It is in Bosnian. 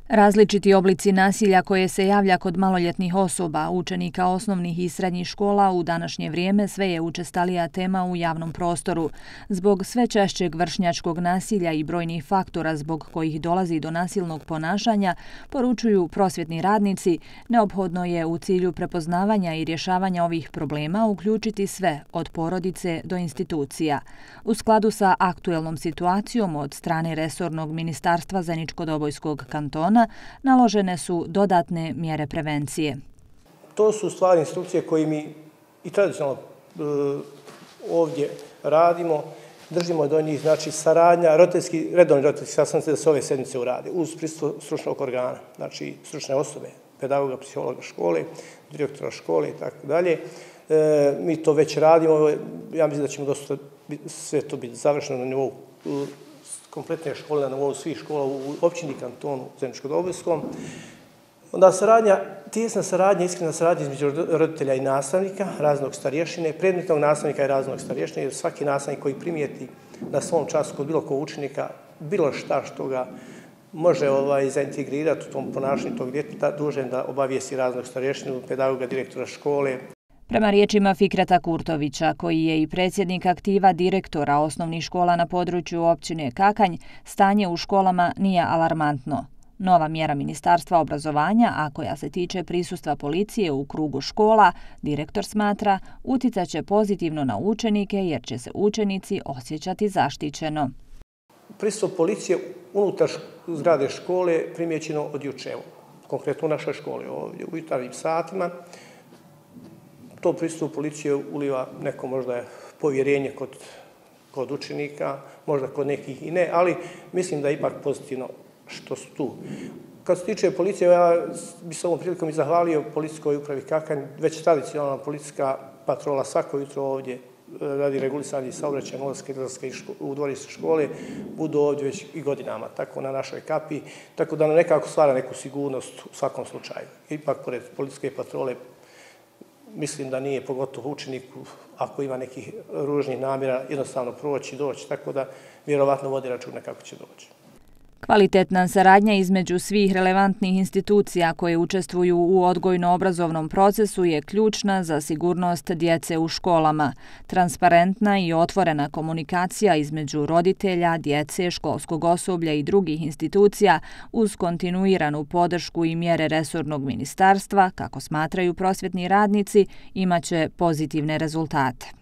Različiti oblici nasilja koje se javlja kod maloljetnih osoba, učenika osnovnih i srednjih škola u današnje vrijeme sve je učestalija tema u javnom prostoru. Zbog sve češćeg vršnjačkog nasilja i brojnih faktora zbog kojih dolazi do nasilnog ponašanja, poručuju prosvjetni radnici, neophodno je u cilju prepoznavanja i rješavanja ovih problema uključiti sve, od porodice do institucija. U skladu sa aktuelnom situacijom od strane resornog ministarstva Zeničko-Dobojskog kantona, naložene su dodatne mjere prevencije. To su stvari instrukcije koje mi i tradicionalno ovdje radimo. Držimo do njih, znači saradnja, redovni roditeljski sastanci da se ove sedmice urade uz prisustvo stručnog organa, znači stručne osobe, pedagoga, psihologa škole, direktora škole i tako dalje. Mi to već radimo, ja mislim da ćemo sve to biti završeno na nivou kompletne škole, na nivou svih škola u općini, kantonu, Zeničko-Dobojskom. Onda tijesna saradnja, iskrena saradnja između roditelja i nastavnika, raznog starješine, predmetnog nastavnika i raznog starješine, jer svaki nastavnik koji primijeti na svom času kod bilo kog učenika bilo šta što ga može zaintegrirati u tom ponašanju tog djeteta, dužan da obavijesti raznog starješinu, pedagoga, direktora škole. Prema riječima Fikreta Kurtovića, koji je i predsjednik aktiva direktora osnovnih škola na području općine Kakanj, stanje u školama nije alarmantno. Nova mjera Ministarstva obrazovanja, a koja se tiče prisustva policije u krugu škola, direktor smatra, uticat će pozitivno na učenike jer će se učenici osjećati zaštićeno. Prisustvo policije unutar zgrade škole primijećeno od juče, konkretno u našoj školi ovdje u jutarnjim satima. To prisustvo policije uliva neko možda povjerenje kod učenika, možda kod nekih i ne, ali mislim da je ipak pozitivno što su tu. Kad se tiče policije, ja bih se ovom prilikom i zahvalio policijskoj upravi Kakanj, već tradicionalna policijska patrola svako jutro ovdje radi regulisanje saobraćaja, ulaska i izlaska u dvorište škole, budu ovdje već i godinama, tako na našoj kapi, tako da nam nekako stvara neku sigurnost u svakom slučaju. Ipak, pored policijske patrole, mislim da nije pogotovo učeniku, ako ima nekih ružnih namjera, jednostavno proći, doći, tako da vjerovatno vodi računa kako će doći. Kvalitetna saradnja između svih relevantnih institucija koje učestvuju u odgojno-obrazovnom procesu je ključna za sigurnost djece u školama. Transparentna i otvorena komunikacija između roditelja, djece, školskog osoblja i drugih institucija uz kontinuiranu podršku i mjere resornog ministarstva, kako smatraju prosvjetni radnici, imaće pozitivne rezultate.